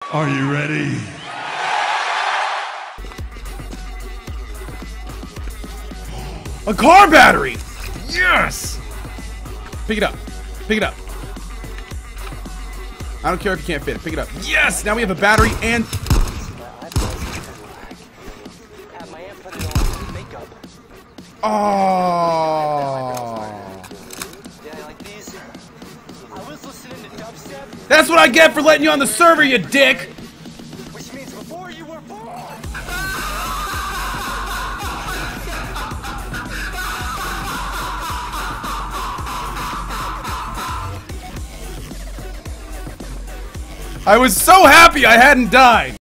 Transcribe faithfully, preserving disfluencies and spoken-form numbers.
Are you ready? A car battery! Yes! Pick it up. Pick it up. I don't care if you can't fit it. Pick it up. Yes! Now we have a battery and... Oh. That's what I get for letting you on the server, you dick! Which means before you were born. I was so happy I hadn't died!